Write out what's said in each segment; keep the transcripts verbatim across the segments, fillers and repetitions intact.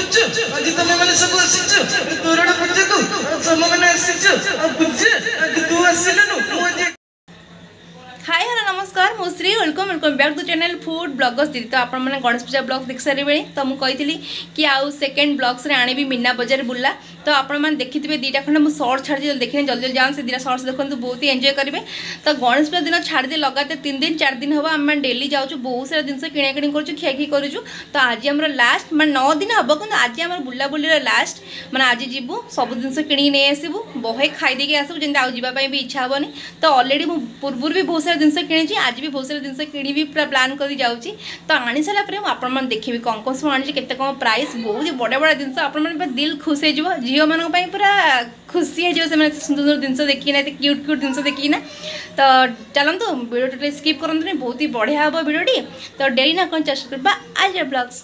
କରୁଛୁ ଆଜି ତମେ ମାନେ ସବୁ ଆସିଛୁ ତୋରଣ ପୂଜାକୁ ସମମାନେ ଆସିଛୁ ପୂଜା ଆଜି ତୁ ଆସିଲୁନୁ ମୁଁ ଆଜି हाय हेलो नमस्कार मु श्री welcome welcome back to channel food bloggers दीदी। तो आप गणेश पूजा ब्लॉग देख सारे तो मुझे कही कि आउ सेकेंड ब्लॉग्स रे आने भी मीना बजार बुला तो आप देखिए दीटा खंड मुझे शॉर्ट छाड़ी देखने जल्दी जल्दी जाऊँ से दीटा शॉर्ट्स देखो बहुत ही एंजॉय करेंगे। तो गणेश पूजा दिन छाड़ी लगातार तीन दिन चार दिन हम आम डेली जाऊँ बहुत सारा जिन किଣା किणी कर खियाखी करूँ। तो आज आम लास्ट मैं नौ दिन हम कि आज आम बुलाबुली लास्ट मैंने आज जीवु सब जिन कि नहीं आसबू बहे खाईदे आसबू जमी आउ जावाई भी इच्छा हेनी। तो अलरेडी पूर्व भी बहुत सारा जिन कि आज भी बहुत सारा जिन कि भी पूरा प्लान कर जाऊँगी। तो आनी सारापर मुझे देखी कौन कौन सब आनी केते कौन प्राइस बहुत ही बड़ा बड़ा जिन आप दिल खुश हो झील मान पूरा खुशी है सुंदर सुंदर जिन देखना क्यूट क्यूट जिन देखना। तो चलतु वीडियो टोटल स्किप करते बहुत ही बढ़िया हम वीडियोटी। तो डेरी ना कौन चेस्ट करवा आज ब्लॉग्स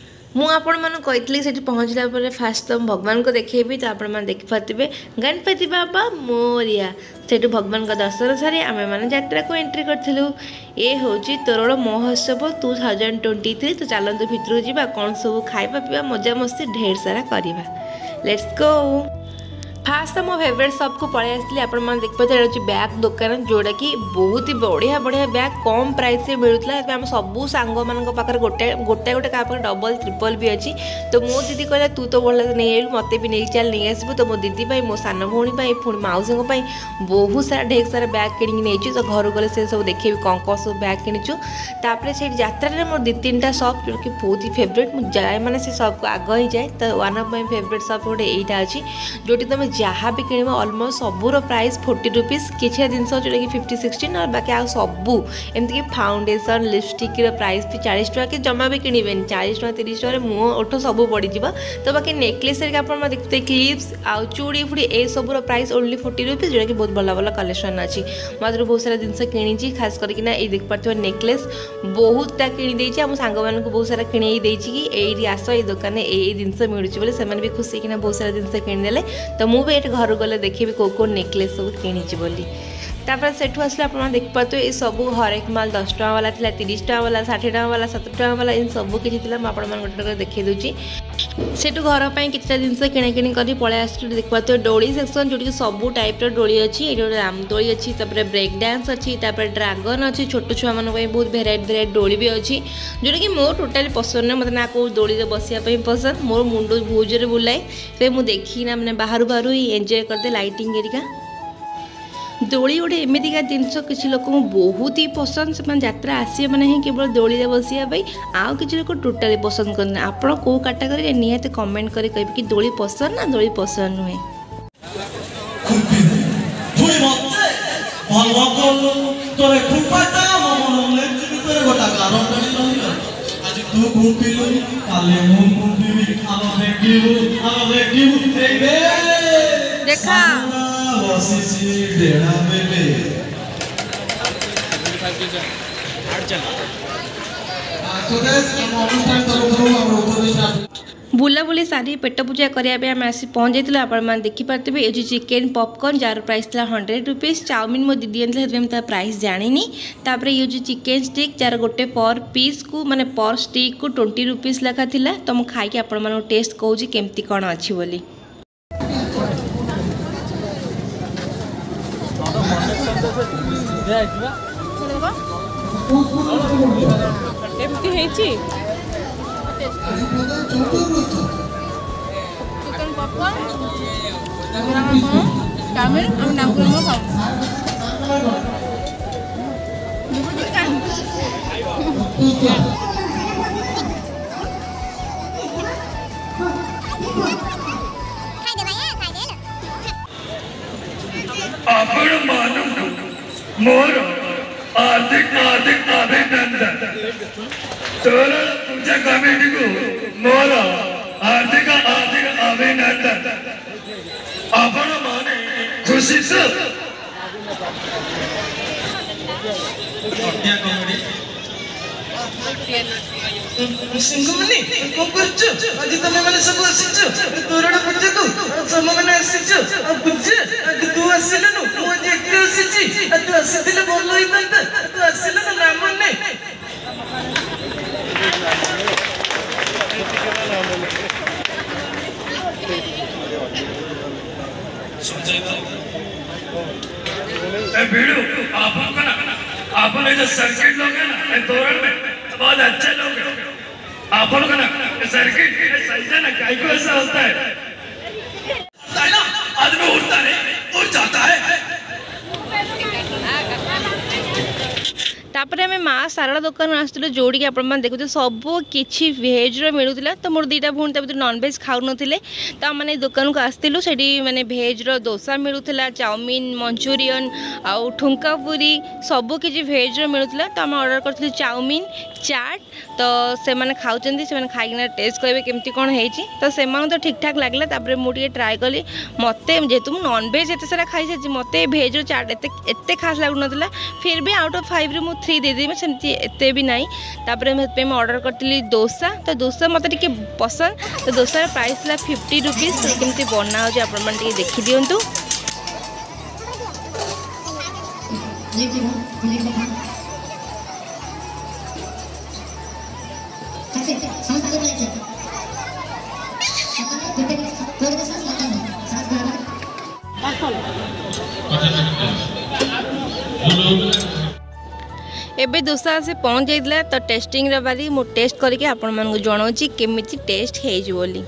मुझे से पहुँचला फास्ट तो भगवान को देखेबी। तो आप देखिपे गणपति बाबा मोरिया से भगवान का दर्शन सारी आम मैंने यात्रा को एंट्री करूँ। ये हूँ तोरण महोत्सव टू थाउजेंड ट्वेंटी थ्री। तो चलतु भितर जा कौन सब खाଇବା पीवा मजा मस्ती ढेर सारा करवा। Let's go. फास्ट तो मो फेवरेट शॉप को पलि आसली आप देखिए बैग दुकान जोड़ा कि बहुत ही बढ़िया बढ़िया बैग कम प्राइस से मिलूला। आम सबू सांग मान पाखे गोटे गोटे गोटे क्या डबल ट्रिपल भी अच्छी। तो मो दीदी कहला तू तो बढ़िया नहीं आलु मत भी नहीं चल नहीं आसबू। तो मो दीदी मो सान भौणी पुणी मौसी बहुत सारा ढेर सारा बैग किणी नहीं। तो घर गले से सब देखे कौन कौन सब बैग किणुचु। तापर से यात्रा मोर दी तीन टा शॉप जो कि बहुत ही फेवरेट मुझे मैंने से शॉप को आग ही जाए। तो one of my favourite shop गोटे यहाँ अच्छी जोटी तुम जहाँ भी किणव अलमोस्ट सबूर प्राइस फोर्टी रुपीज किसी जिन जोटा कि फिफ्टी सिक्सटीन और बाकी आ सबू एमती फाउंडेसन लिपस्टिक प्राइस भी चालीस टका कि जमा भी किणवे चालीस टका तीस टका मुँह ओठ सब पड़ जा। तो बाकी नेकलेस आप देखते क्लिप्स आउ चूड़ी फुड़ी ए सबूर प्राइस ओनली फोर्टी रुपीज जोटा कि बहुत भल भल कलेक्शन अच्छी। मैं बहुत सारा जिन किणी खास करना ये देख पार्थ नेकलेस बहुतटा किणी आम सांग मान बहुत सारा किणी कि ये आस ये दुकान ये जिन मिलूँ से भी खुशी कि बहुत सारा जिन किणीदे। तो मुझे घर गले देखी कौ कौ नेकलेस सब किणी बोली। तापर सेठू आसले आप देखिपे ये सब हरेक माल दस टका वाला था तीस टका वाला षाठी टका वाला सत्तर टका वाला इन सब किसी गोटे गोटे देखी दूसरी। सेठू घर पर कितना जिन किणाकिणी कर पलि आस देखिए डोली सेक्शन जोटी सब टाइप डोली अच्छी ये राम डोली अच्छी ब्रेक डांस अच्छी ड्रागन अच्छी छोट छुआ मान बहुत भेराइट भेराइट डोली भी अच्छी जोटा कि मोर टोटाली पसंद नहीं। मतलब ना कौ डोली बसापी पसंद मोर मुंड बहुत जोर बुलाए से मुझे देखी ना मैंने बाहर बाहर ही एंजॉय करते लाइटिंग एरिका दोली गोटे एमतीका जिनस किसी लोक बहुत ही पसंद से यात्रा आसे मैंने ही केवल दोली बसापी आउ कि लोग टोटाली पसंद करते। आप कौ कैटेगरी निहाती कमेंट कर कहे कि दोली पसंद ना दोली पसंद नुहे। देखा बुलाबुली सारी पेट पूजा करने आम आसी पहुँच जाइए। आप देखिपे ये चिकेन पॉपकॉर्न जार प्राइस था हंड्रेड रुपीज। चाउमिन मो दीदी आनी प्राइस जानी। तापर ये जो चिकेन स्टिक जार गोटे पर पीस को माने पर स्टिक को ट्वेंटी रुपीज लेखा था। तो मुझे खाई आप टेस्ट कहूँ केमती कौन अच्छी बोली। एमती हेची चिकन पॉपकॉर्न चाउमिन हम नाम को मो खाऊ आपण मानु मोर हार्दिक हार्दिक अभिनंदन। तोरण पूजा कमेटी को मोर हार्दिक हार्दिक अभिनंदन। आपण माने खुशी से सिंहमनी को करछ आज तमे माने सब आसीछ तोरण पूजा को सब माने आसीछ पूजा आज तू आसिलनु मु जे के आसीछि तू आसिले बोल होई तंत तू आसिलनु नाम नै भीड़ू आपन का ना आपन ये जो सर्किट लोग हैं ना ये तोरण में बहुत अच्छे लोग हैं आपन का ना सर्किट सही है ना क्या को ऐसा होता है ना आदमी उड़ता नहीं उड़ जाता है तापर आम माँ सारला दुकान आसलु जोड़ी आप देखते सब किसी भेज्र मिलूला तो मोर दुईटा भूण भर नॉनवेज खाऊ ना तो मैंने दुकान को आसलु से मैंने भेज्र डोसा मिलूला चाउमिन मंचूरियन आउ ठुंका पूरी सब किसी भेज्र मिलूला तो आम ऑर्डर करूँ चाउमिन चाट तो से मैंने खाऊँ से खाई टेस्ट करेंगे केमती कौन है तो से तो ठीक ठाक लगला तापर मुझे ट्राए कली मत जेहेतु नॉनवेज एत सारा खाई सारी मत भेज्र चाट एत खास लगुन फिर भी आउट ऑफ फाइव रे थ्री देदेवी सेमती एते भी नाई तापर मैं ऑर्डर करी डोसा तो डोसा मत टे पसंद तो डोसार प्राइस है फिफ्टी रुपीज तो केमती बना हो आप देखी दिंतु एबे डोसा से पहुँच जाइला तो टेस्टिंग बारी मु टेस्ट करके आपण मानक जनाऊँ केमिति टेस्ट है बोली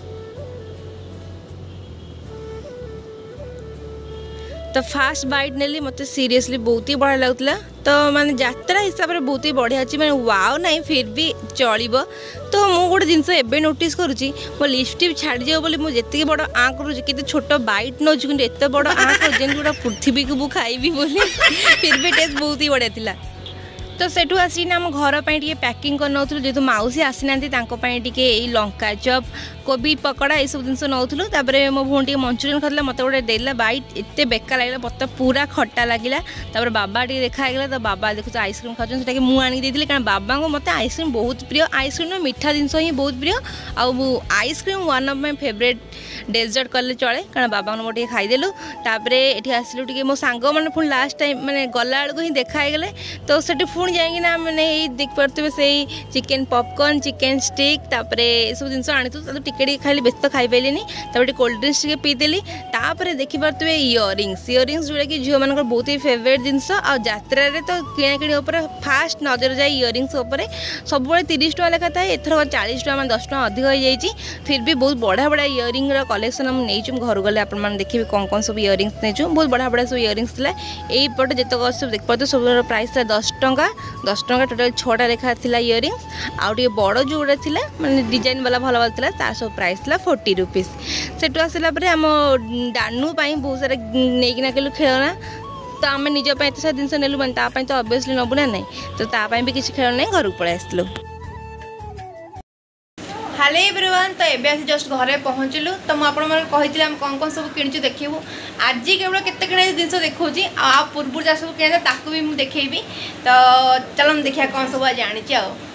तो फास्ट बाइट नेली मत सीरियसली बहुत ही बढ़िया लगुला तो माने यात्रा हिसाब से बहुत ही बढ़िया अच्छी मैंने वाव नहीं फिर भी चलो तो मु गोटे जिनस एवं नोटिस करुँची मो लिपस्टिक छाड़ जाओ बोली मुझे बड़ आँ करुँच कि छोट बाइट नौ कि एत बड़ आँ कर गोटा पृथ्वी को खाइबी बोली फिर भी टेस्ट बहुत ही बढ़िया थिला तो सेठू आसी आम घर पर पैकिंग कर नौलु जेहतु मौसी आसी ना टे लंका चप कोबी पकड़ा ये सब जिन नौलु तापर मो भूण टे मंचूरियन खाला मत गोटे देला बाइट एत बेकार लगे मत पूरा खट्टा लगे तापर बाबा टे देखागला तो बाबा देखो आइसक्रीम खाते हैं मुझे आनिकी कारण बाबा को मत आइसक्रीम बहुत प्रिय आइसक्रीम मीठा जिनस ही बहुत प्रिय ice cream one of my favourite dessert कले चले कारण बाबा मोटे खाईदेलु तापर ये आसलु टे मो सांग मैंने पुणी लास्ट टाइम मैंने गला बेलू ही देखागले तो से पुणी जाइना मैंने देख पारे से चिकेन पॉपकॉर्न चिकेन स्टिक तापर ये सब जिन आनी टिके खाली बेस तो खाई पारे तापर कोल्ड ड्रिंक्स टे पीदेली तापर देखिपे इयरिंग्स इयरिंग्स जोड़ा कि झील मान बहुत ही फेवरेट जिनस आत्रा तो किणाकिणी फास्ट नजर जाए इयरिंग्स सब तीस टाँह लेखा था एथर चालीस टाँह दस टाँह अधिक हो जाए फिर भी बहुत बढ़िया बढ़िया इयरिंग कलेक्शन नहीं घर गले आप देखिए कौन कौन सब इयरिंग्स नहीं बहुत बढ़िया बढ़िया सब इयरिंग्स था यहीपटे जितक सब देख पाते सब प्राइस था दस टंका दस टंका टोटाल छटा लेखा था इयरिंग्स आउ टे बड़ जोड़ा था मैंने डिजाइन वाला भल भल था तार सब प्राइस था फोर्टी रुपीज सेठू आसला आम डानू बहुत सारा नहीं गलु खेलना तो आम निज एत सारा जिन नेलु मैंने तो ऑब्वियसली नबू ना नहीं तो तापाई भी किसी खेल ना घर को पलि आसलु हेलो एवरीवन तो एबे आसी जस्ट घरे पहुँचलु तो मुझे कही आम कौन कौन सब किणुचु देखू आज केवल केते किणे जिनस देखी आ पूर्व जहाँ सब किणा ताकू भी मुझे देखी तो चलो देखिए कौन सब आज आनी।